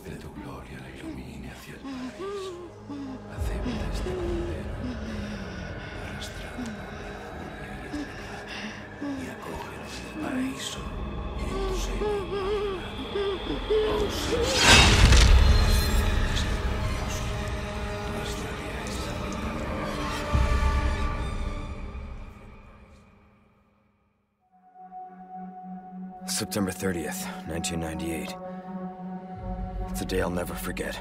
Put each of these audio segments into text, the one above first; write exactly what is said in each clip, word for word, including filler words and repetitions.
de tu gloria la ilumine hacia el paraíso. Acepta este bandera, arrastrada por la furia y el pecado, y acógenos en el paraíso y en tu seno inmaculado. Oh Señor, misericordioso, muéstrale a esa vida. September thirtieth, nineteen ninety-eight. It's a day I'll never forget.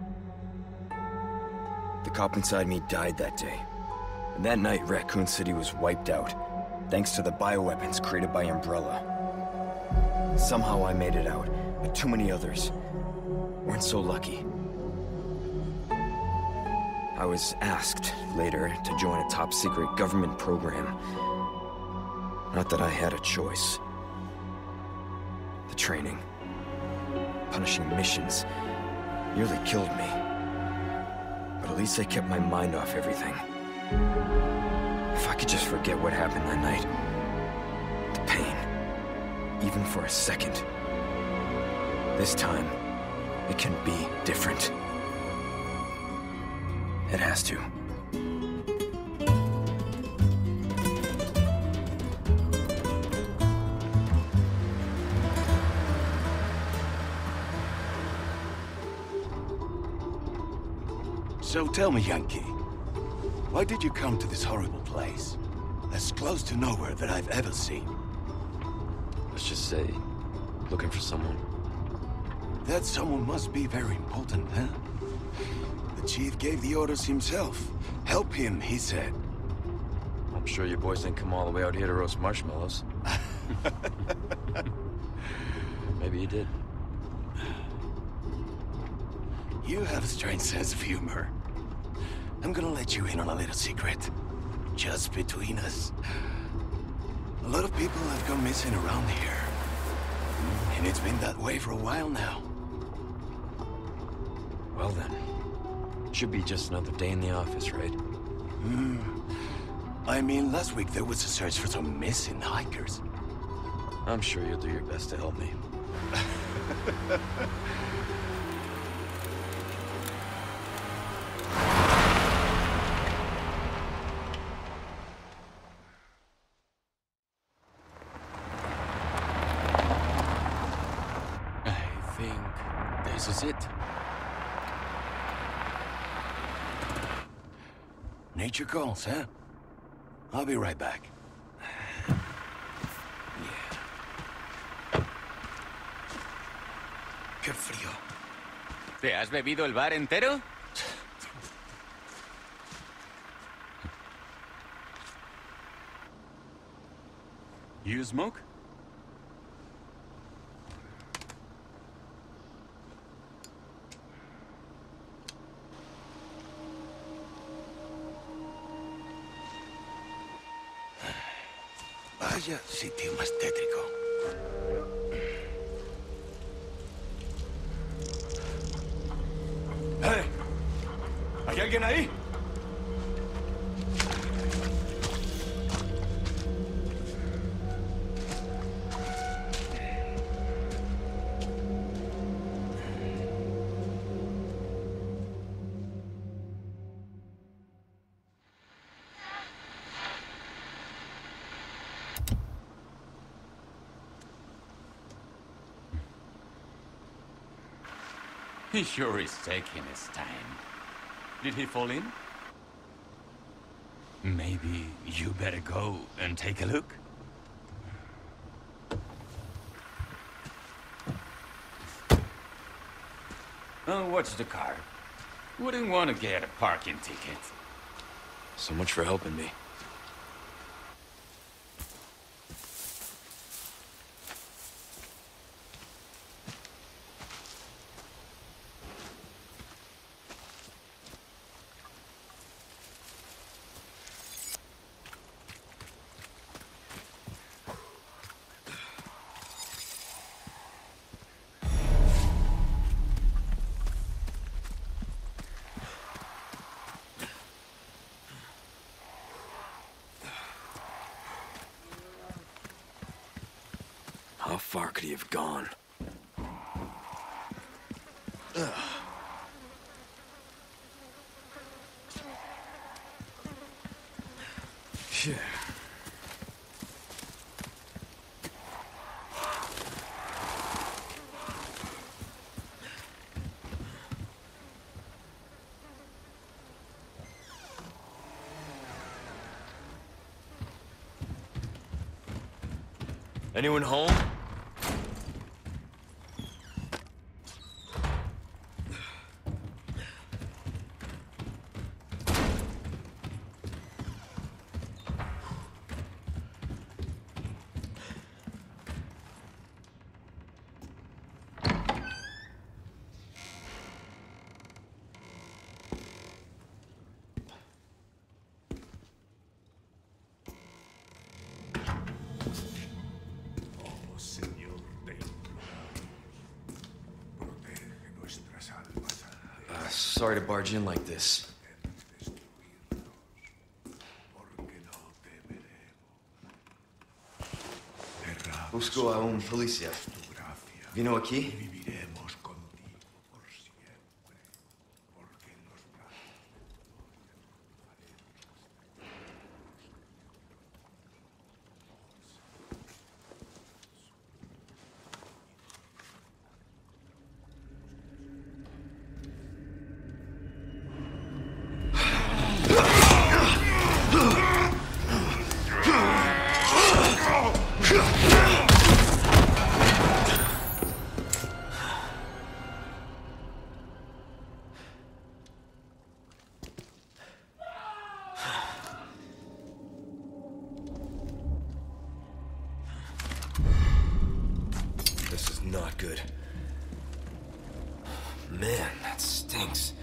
The cop inside me died that day. And that night, Raccoon City was wiped out, thanks to the bioweapons created by Umbrella. Somehow I made it out, but too many others weren't so lucky. I was asked later to join a top-secret government program. Not that I had a choice. The training, punishing missions, nearly killed me. But at least I kept my mind off everything. If I could just forget what happened that night, the pain, even for a second. This time, it can be different. It has to. So tell me, Yankee, why did you come to this horrible place? As close to nowhere that I've ever seen. Let's just say, looking for someone. That someone must be very important, huh? The chief gave the orders himself. Help him, he said. I'm sure your boys didn't come all the way out here to roast marshmallows. Maybe you did. You have a strange sense of humor. I'm gonna let you in on a little secret. Just between us. A lot of people have gone missing around here. And it's been that way for a while now. Well then, should be just another day in the office, right? Hmm. I mean, last week there was a search for some missing hikers. I'm sure you'll do your best to help me. This is it. Nature calls, huh? I'll be right back. Yeah. Qué frío. ¿Te has bebido el bar entero? You smoke? Vaya sitio más tétrico. ¡Eh! ¿Hay alguien ahí? He sure is taking his time. Did he fall in? Maybe you better go and take a look. Oh, watch the car. Wouldn't want to get a parking ticket. So much for helping me. How far could he have gone? Shit. Anyone home? Sorry to barge in like this. Busco a un policía. Vino aquí? This is not good. Man, that stinks.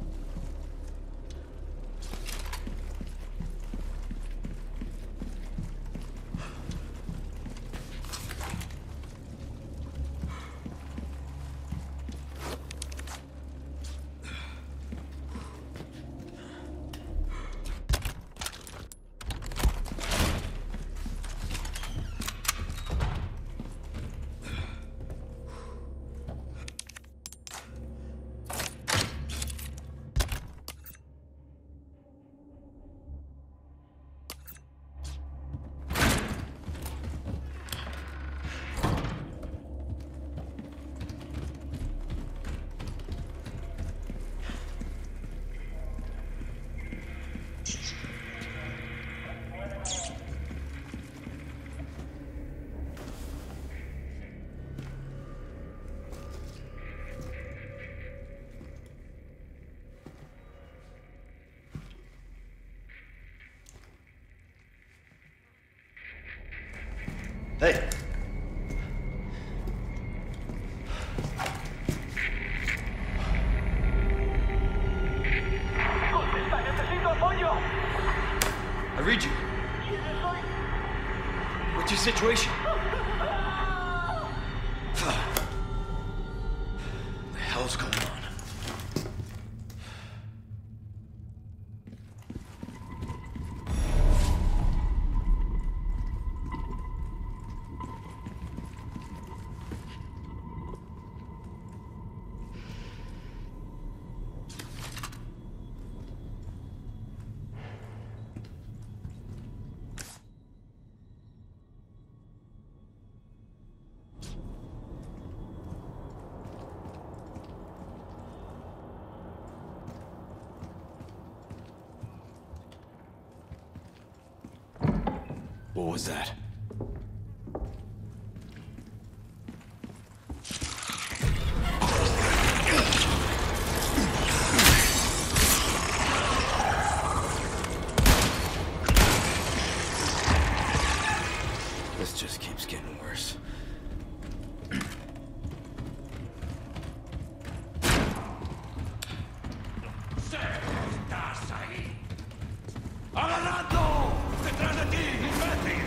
Hey! I read you. What's your situation? What the hell's going on? What was that? This just keeps getting worse. ¡Estás ahí! ¡Agarrando! ¡Detrás de ti, imbécil!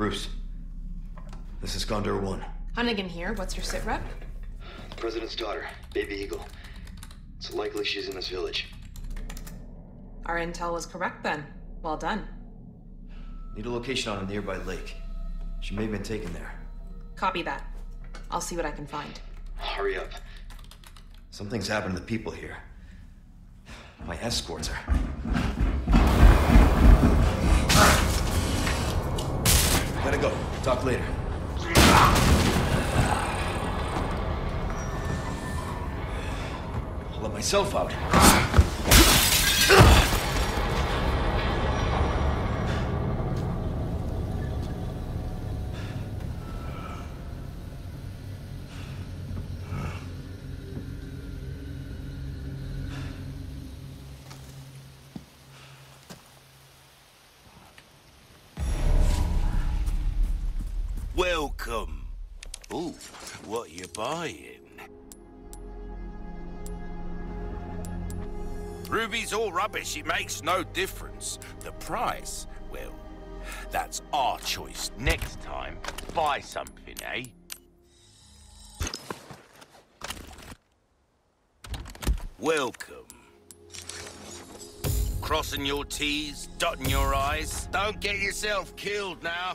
Bruce, this is Condor One. Hunnigan here. What's your sit rep? The President's daughter, Baby Eagle. It's likely she's in this village. Our intel was correct then. Well done. Need a location on a nearby lake. She may have been taken there. Copy that. I'll see what I can find. Hurry up. Something's happened to the people here. My escorts are... Gotta go. Talk later. I'll let myself out. Welcome. Ooh, what you buying? Ruby's all rubbish, it makes no difference. The price, well, that's our choice. Next time, buy something, eh? Welcome. Crossing your T's, dotting your I's. Don't get yourself killed now.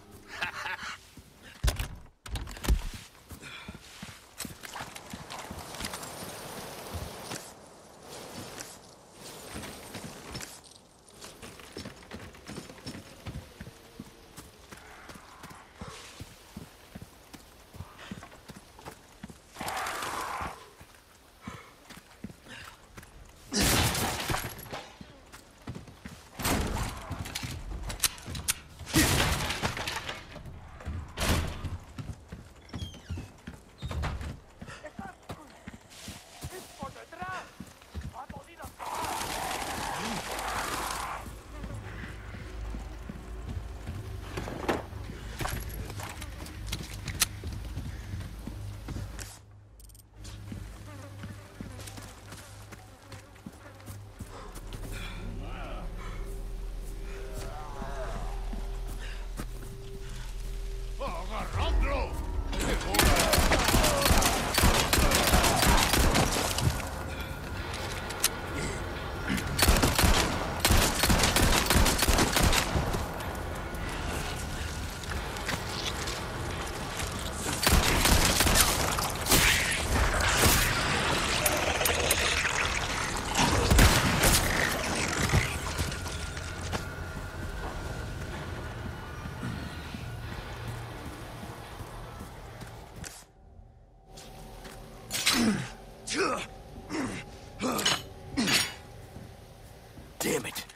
Damn it.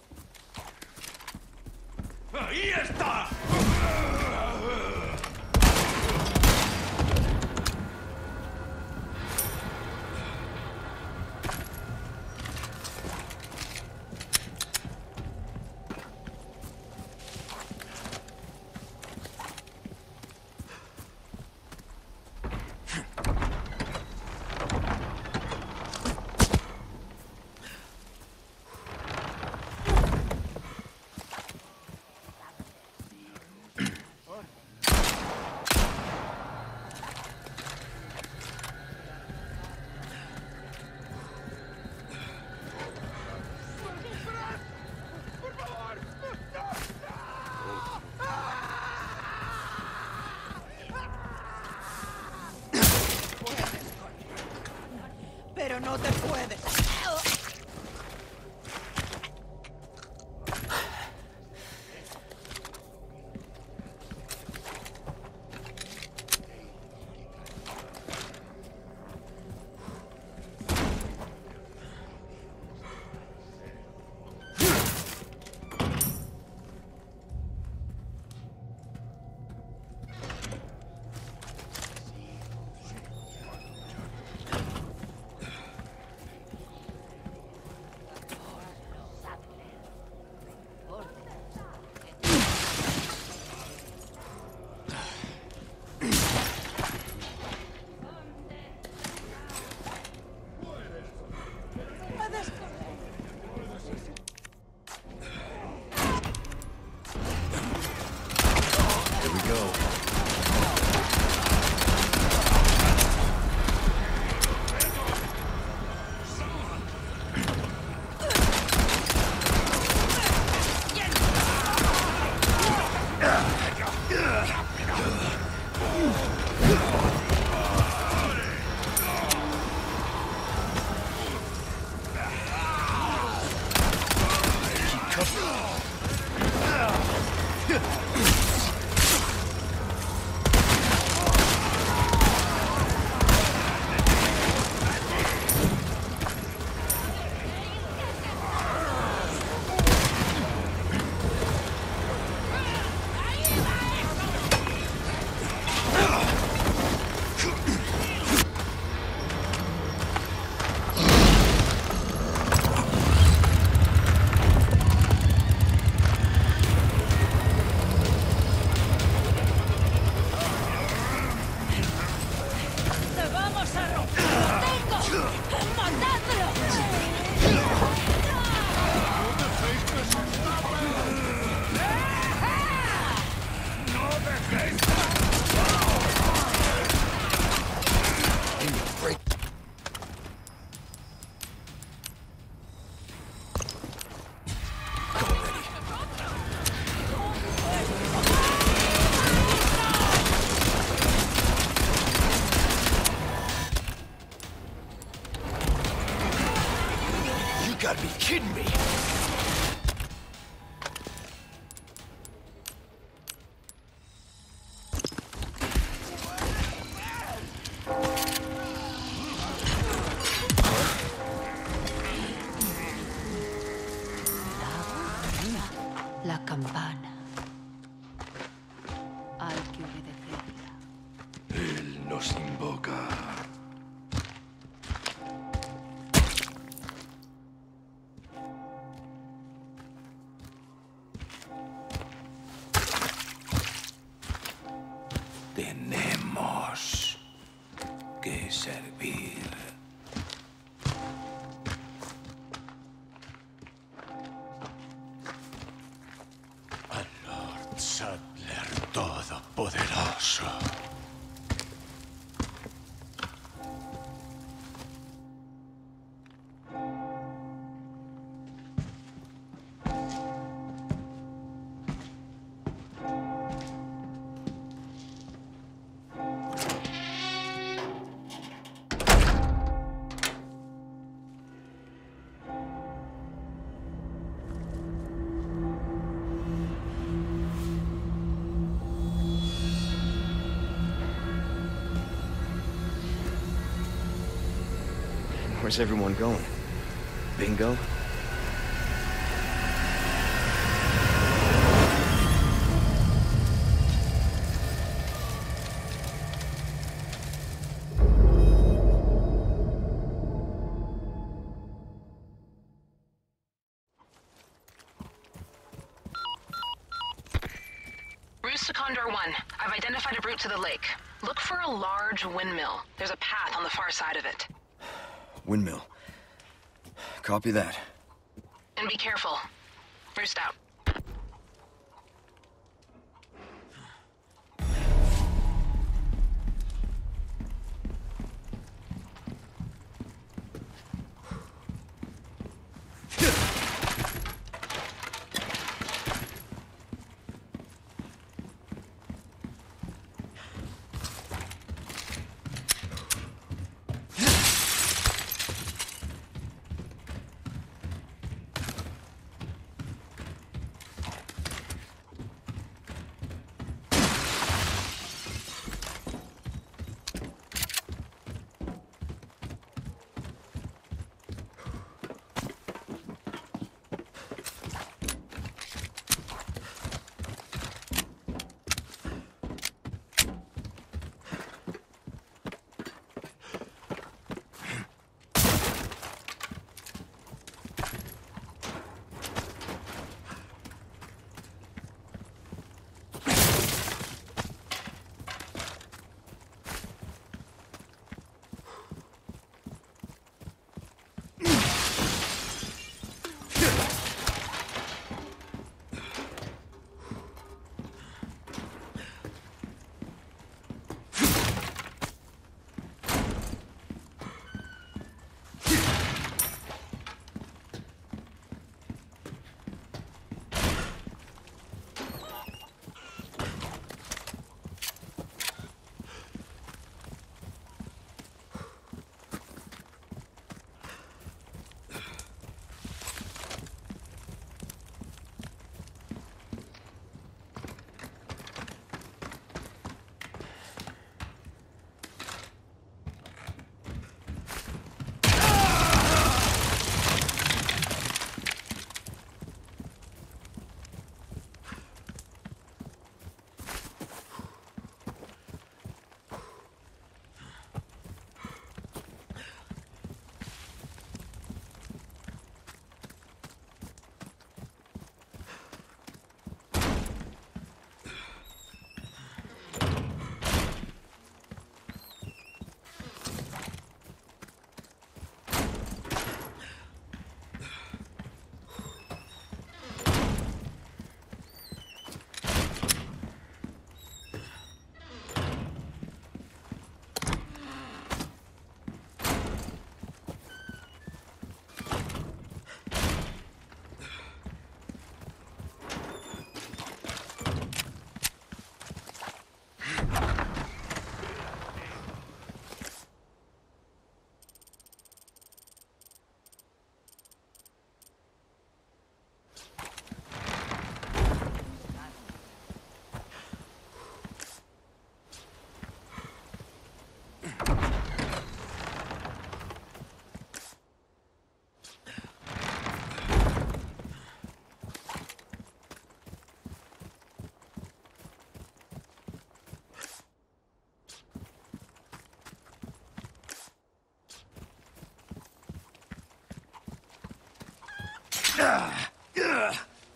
¡Ahí está! Pero no te puedes. already. You gotta be kidding me! La campana. Hay que obedecerla. Él nos invoca. Tenemos que servir. Al Lord Saddler Todopoderoso. Where's everyone going? Bingo? Roost to Condor one. I've identified a route to the lake. Look for a large windmill. There's a path on the far side of it. Windmill. Copy that. And be careful. Roost out.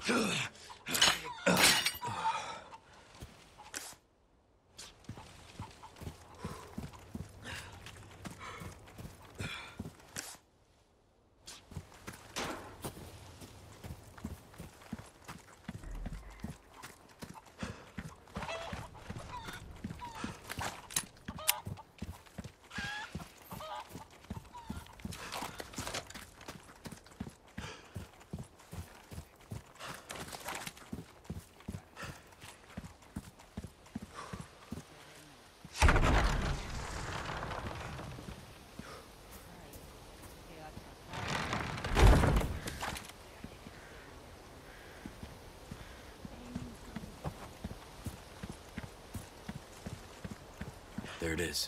There it is.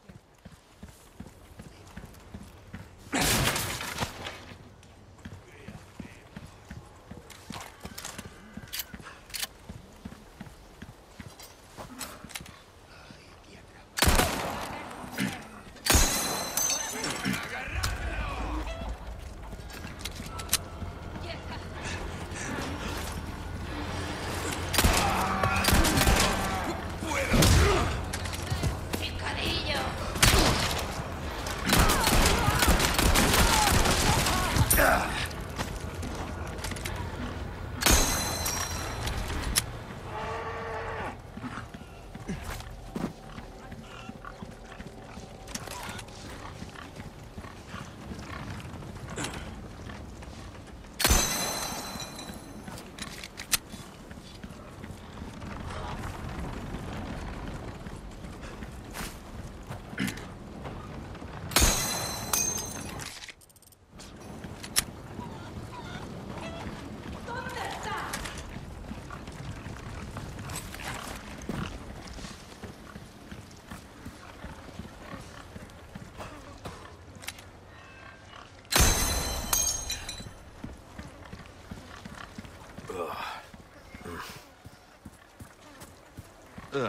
Ugh.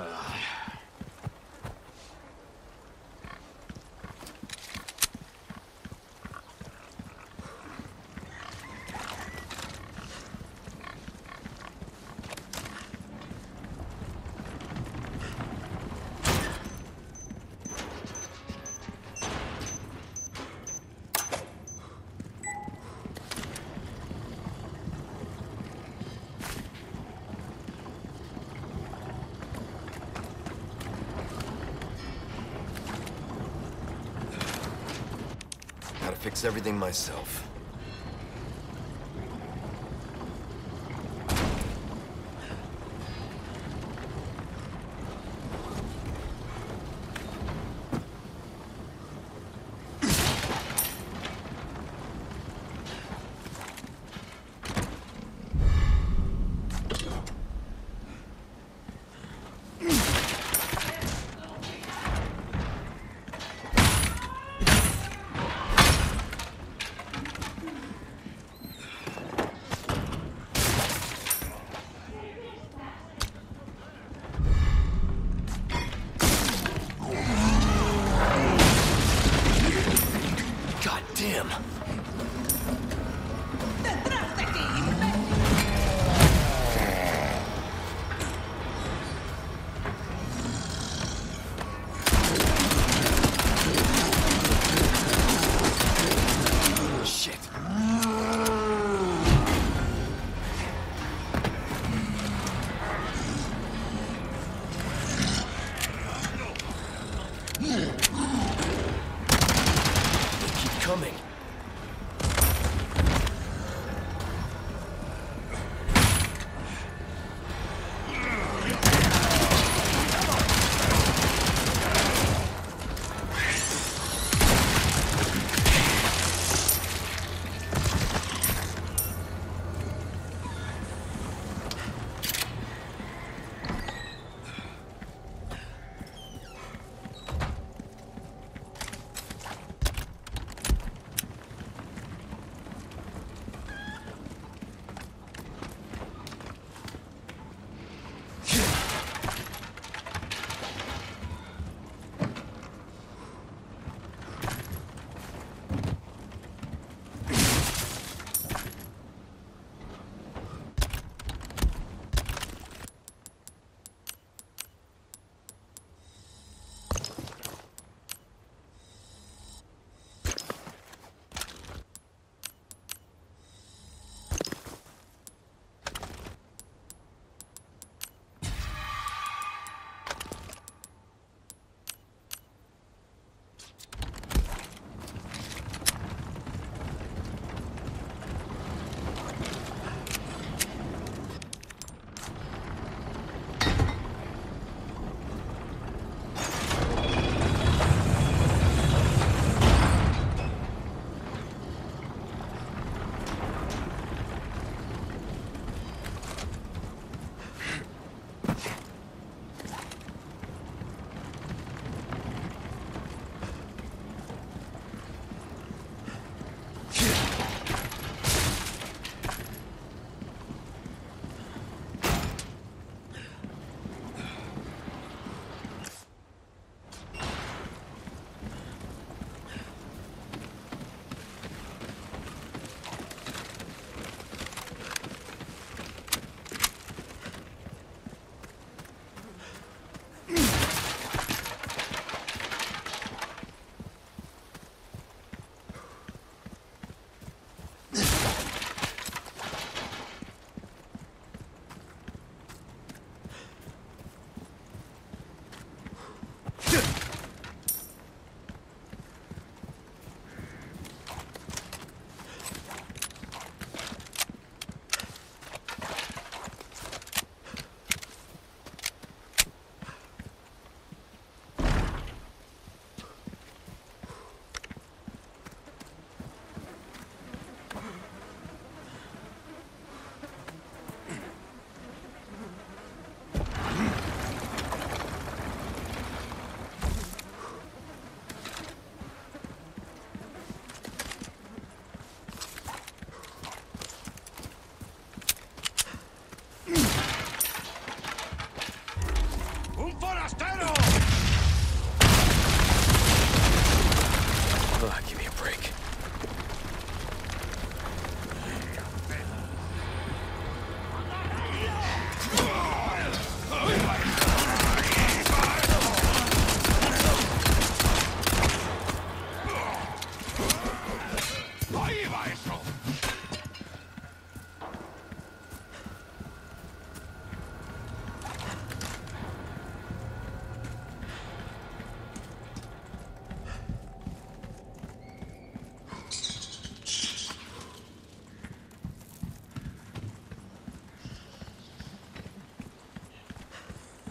Gotta fix everything myself.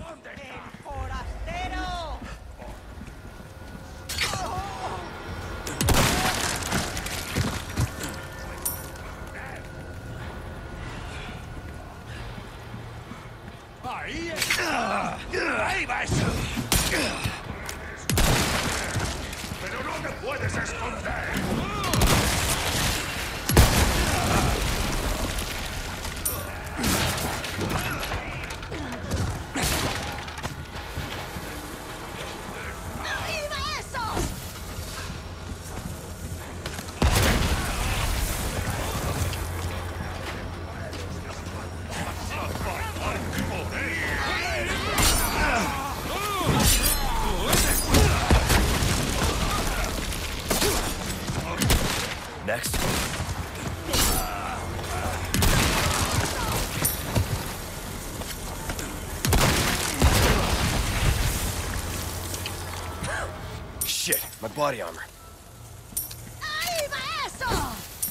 Ahí está. Ahí va eso. Pero no te puedes esconder. Next. Shit, my body armor. ¡Ahí va eso!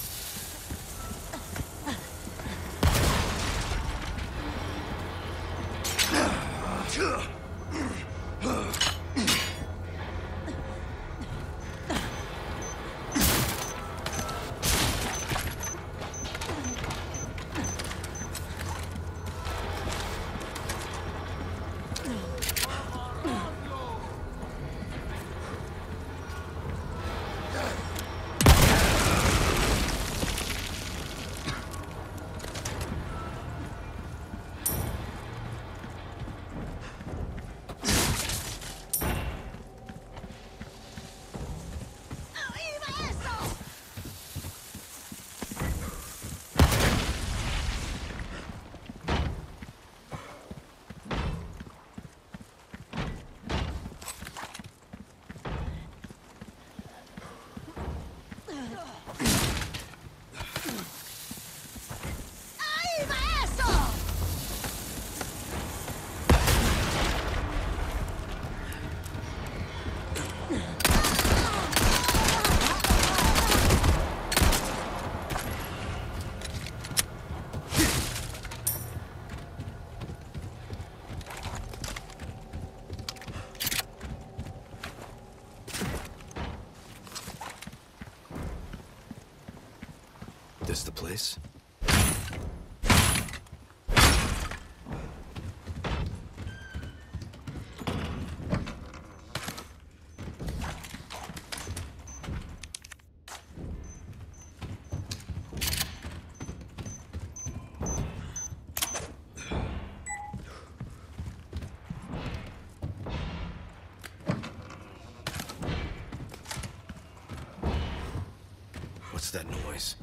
This the place? What's that noise?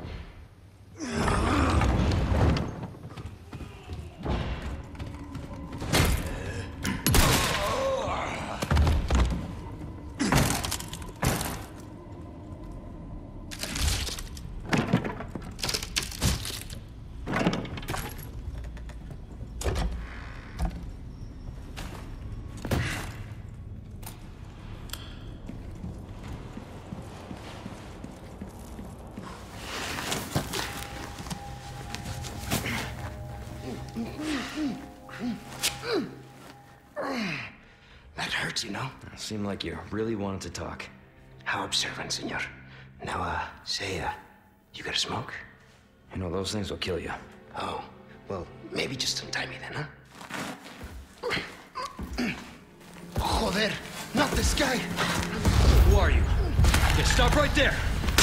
That hurts, you know? Seemed like you really wanted to talk. How observant, senor. Now, uh, say, uh, you got a smoke? You know, those things will kill you. Oh, well, maybe just untie me then, huh? Joder, not this guy! Who are you? Yeah, stop right there!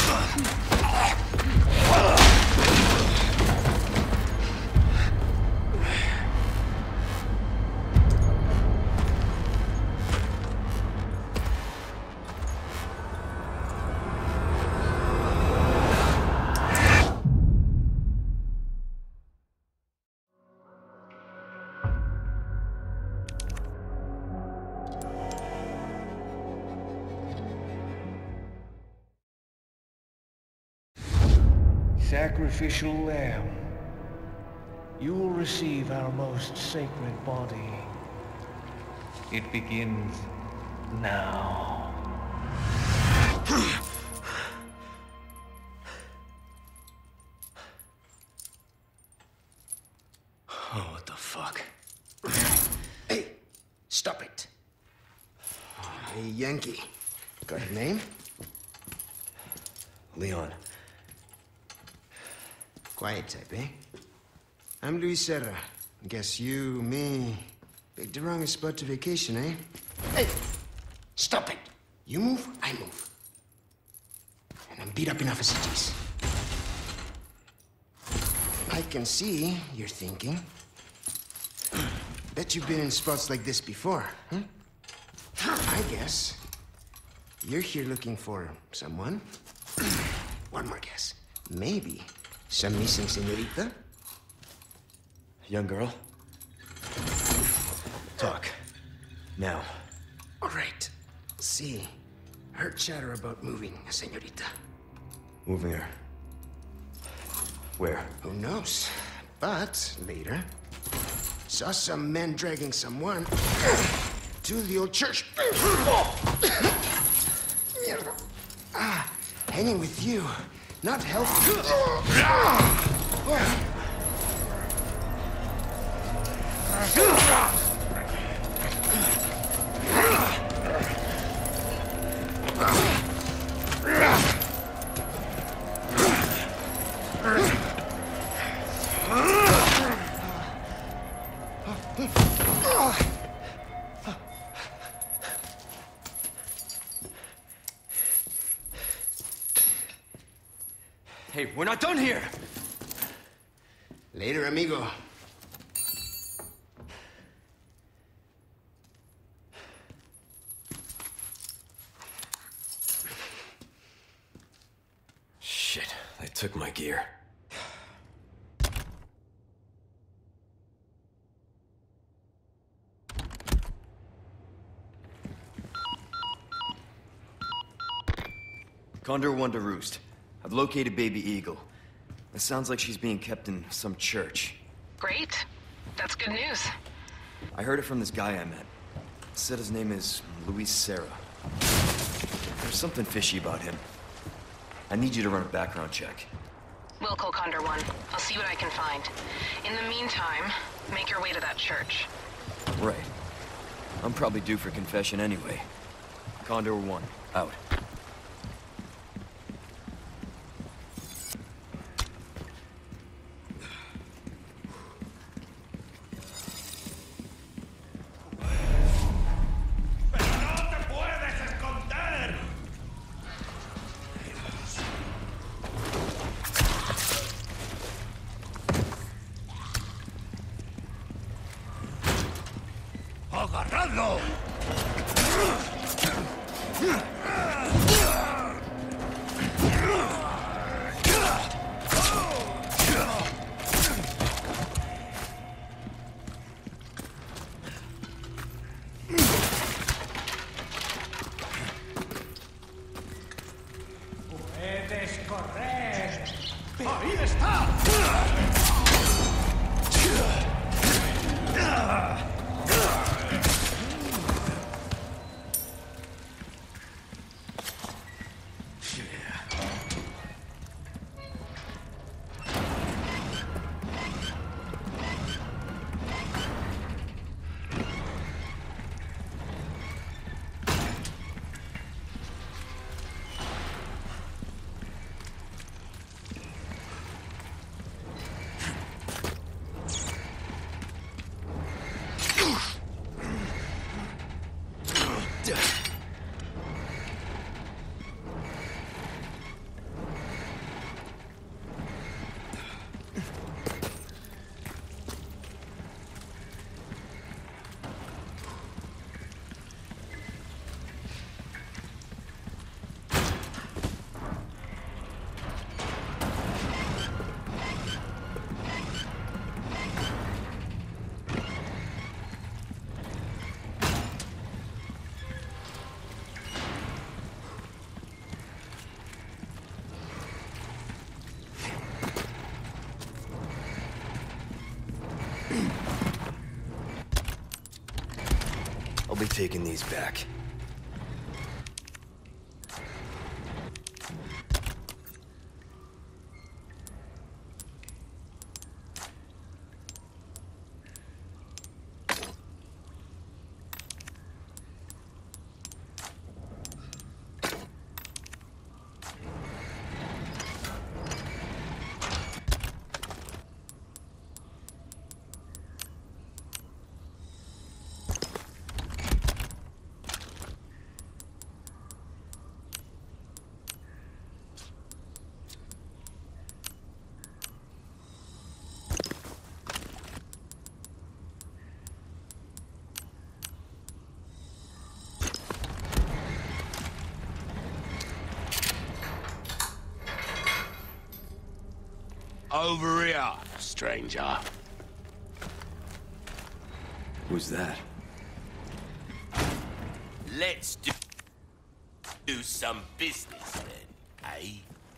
Sacrificial lamb, you will receive our most sacred body. It begins now. Oh, what the fuck? Hey, Hey, Yankee. Got a name? Leon. Quiet type, eh? I'm Luis Serra. Guess you, me, picked the wrongest spot to vacation, eh? Hey! Stop it! You move, I move. And I'm beat up enough as it is. I can see you're thinking. Bet you've been in spots like this before, huh? I guess you're here looking for someone. One more guess. Maybe some missing señorita? Young girl? Talk. Now. All right. See, heard chatter about moving a señorita. Moving her. Where? Who knows? But later, saw some men dragging someone to the old church. Ah, hanging with you, not healthy. Hey, we're not done here! Later, amigo. Shit, they took my gear. Condor One to Roost. I've located Baby Eagle. It sounds like she's being kept in some church. Great. That's good news. I heard it from this guy I met. Said his name is Luis Serra. There's something fishy about him. I need you to run a background check. Will call Condor One. I'll see what I can find. In the meantime, make your way to that church. Right. I'm probably due for confession anyway. Condor One, out. ¡Agarradlo! ¡Puedes correr! ¡Ahí está! I'll be taking these back. over here, stranger. Who's that? Let's do, do some business then, eh?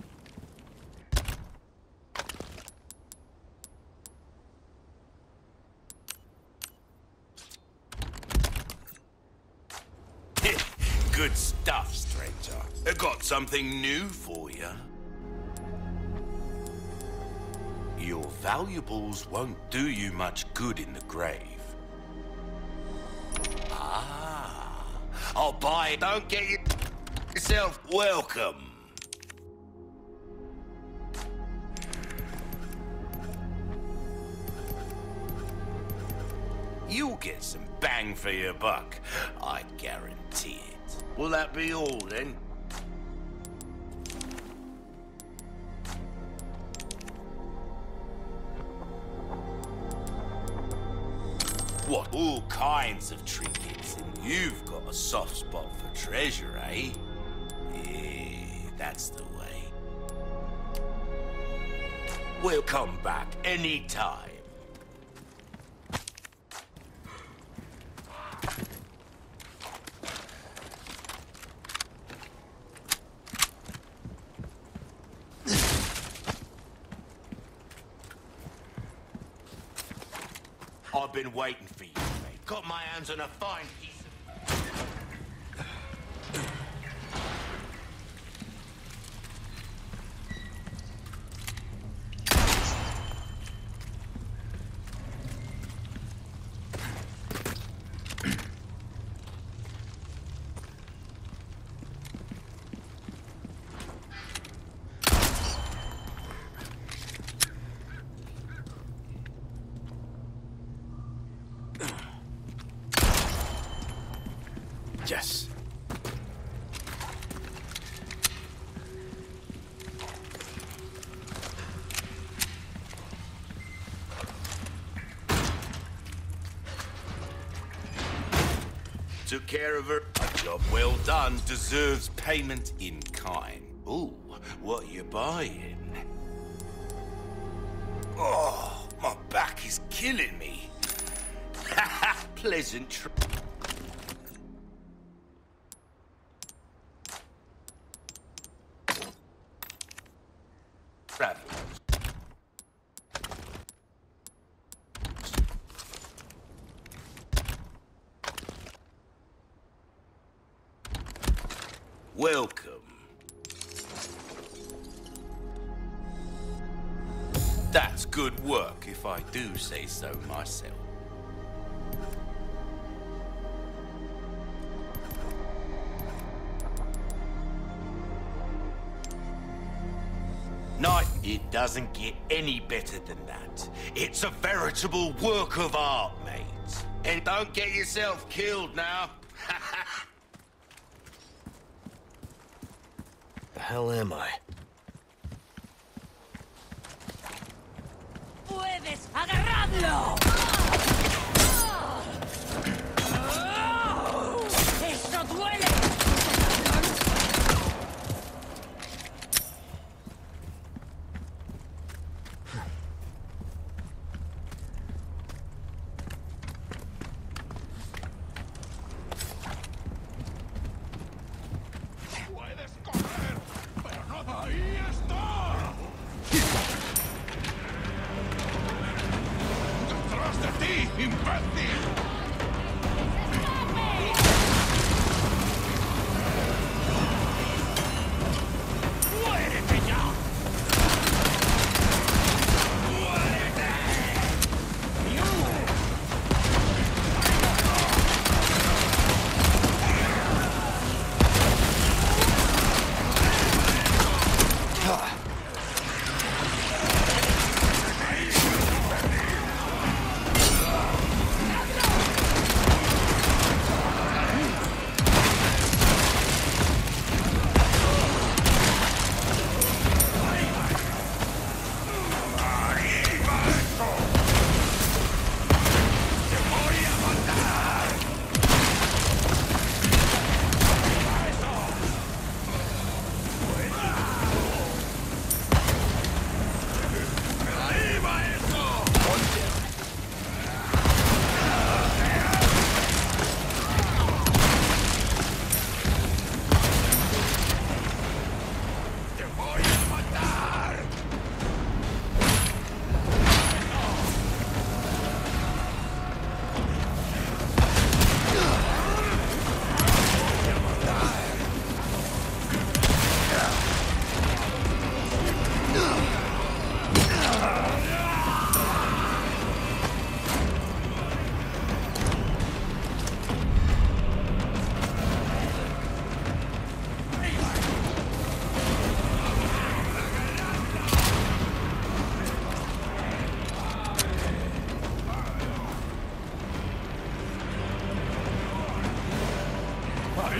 Good stuff, stranger. I got something new for you. Your valuables won't do you much good in the grave. Ah, I'll buy it. Don't get yourself welcome. You'll get some bang for your buck, I guarantee it. Will that be all, then? What? All kinds of trinkets, and you've got a soft spot for treasure, eh? Yeah, that's the way. We'll come back any time. I've been waiting for you, mate. Got my hands on a fine piece of... Yes. Took care of her. A job well done deserves payment in kind. Ooh, what are you buying? Oh, my back is killing me. Pleasant trip. Welcome. That's good work, if I do say so myself. Night, it doesn't get any better than that. It's a veritable work of art, mate. And don't get yourself killed now. The hell am I? ¡Puedes agarrarlo! ¡Eso duele!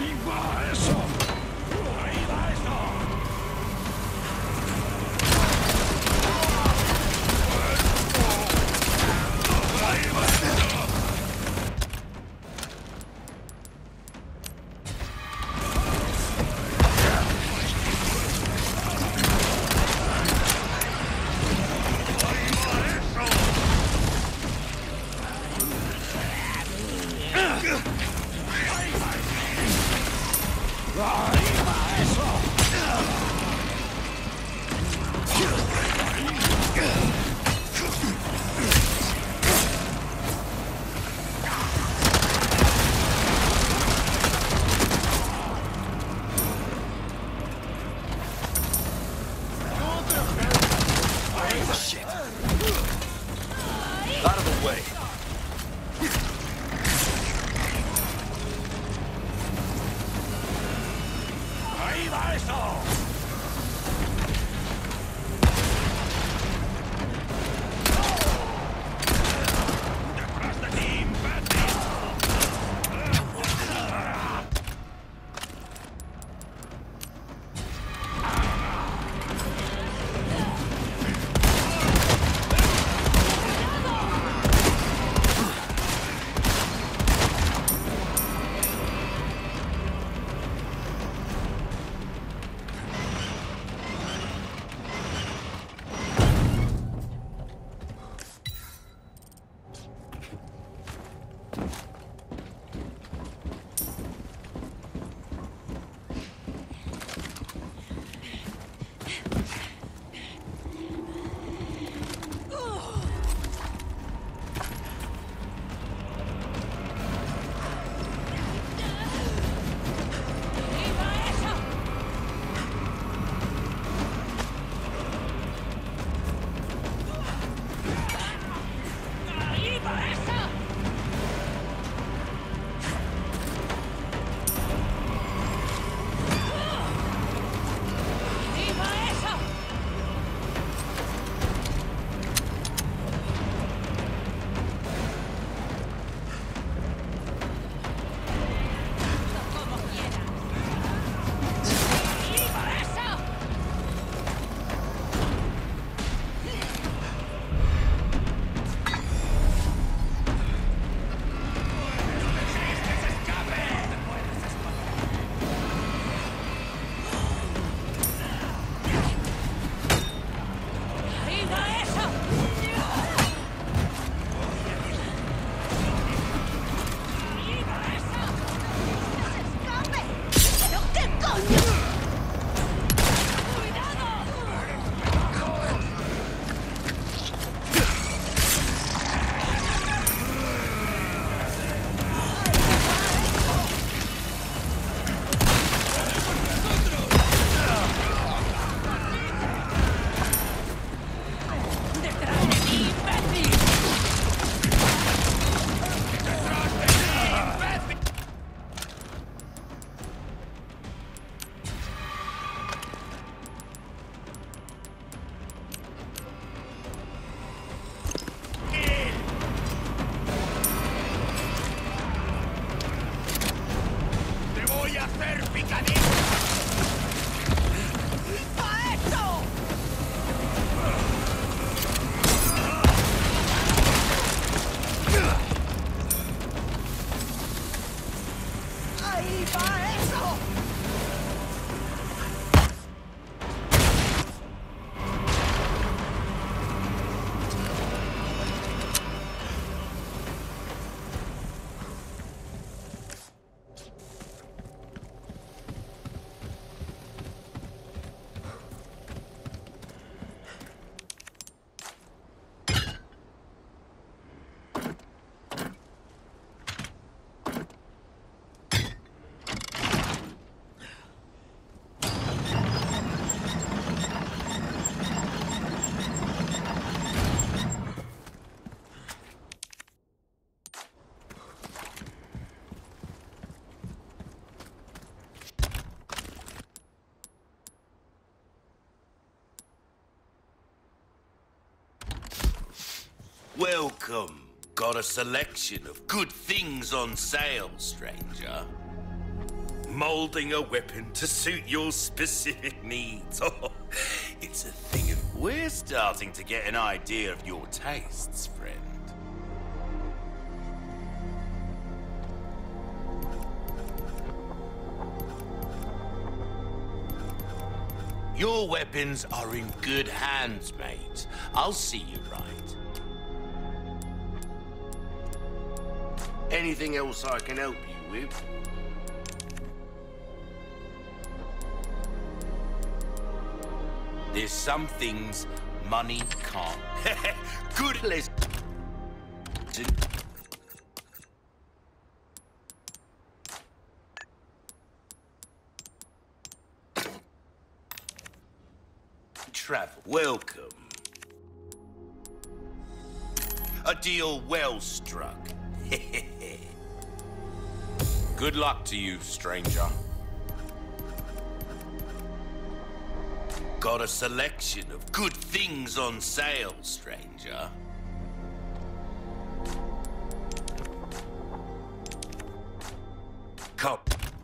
¡Ahí va eso! ¡Ahí va eso! Welcome. Got a selection of good things on sale, stranger. molding a weapon to suit your specific needs. Oh, it's a thing of... We're starting to get an idea of your tastes, friend. Your weapons are in good hands, mate. I'll see you right. Anything else I can help you with? There's some things money can't. Good lesson. Travel. Welcome. A deal well struck. Good luck to you, stranger. Got a selection of good things on sale, stranger. Come.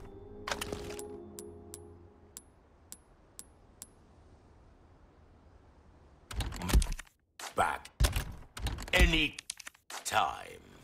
Back. Any time.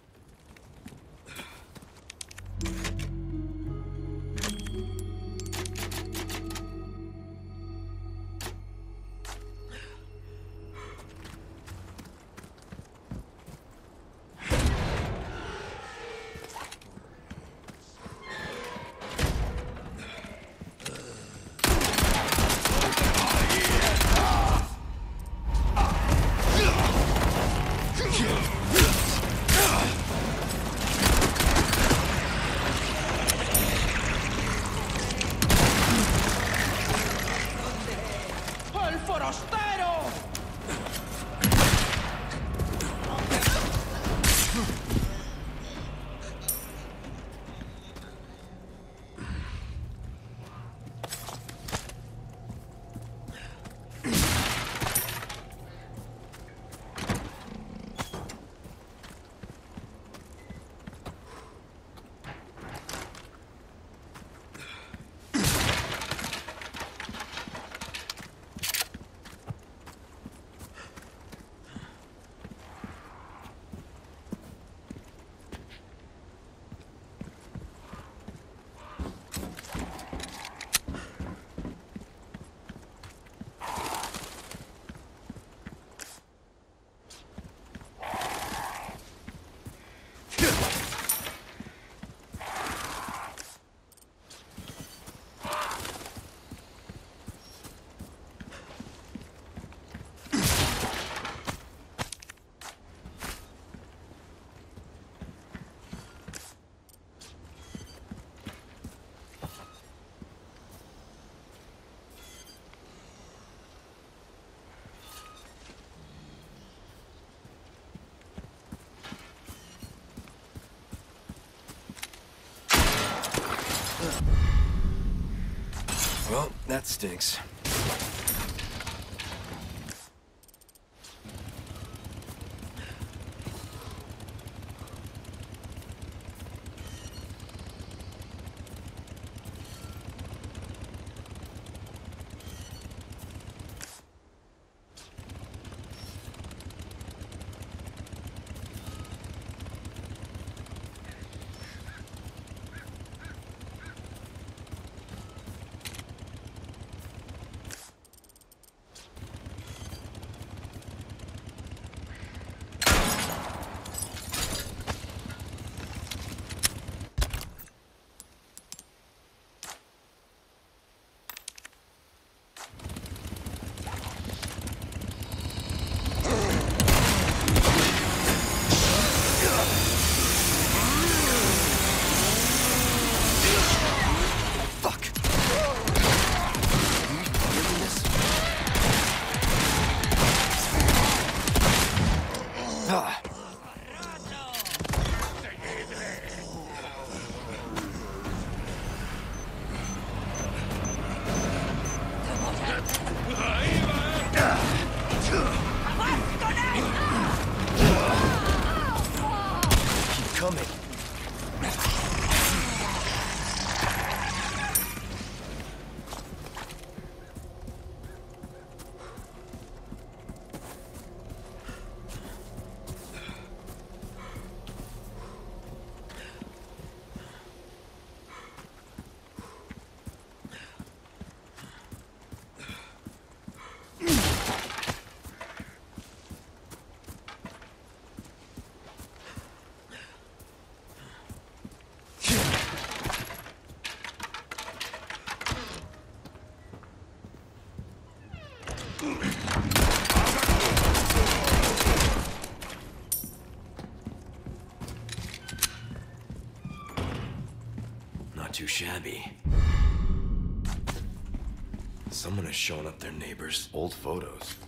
Well, that stinks. not too shabby. Someone has shown up their neighbor's old photos.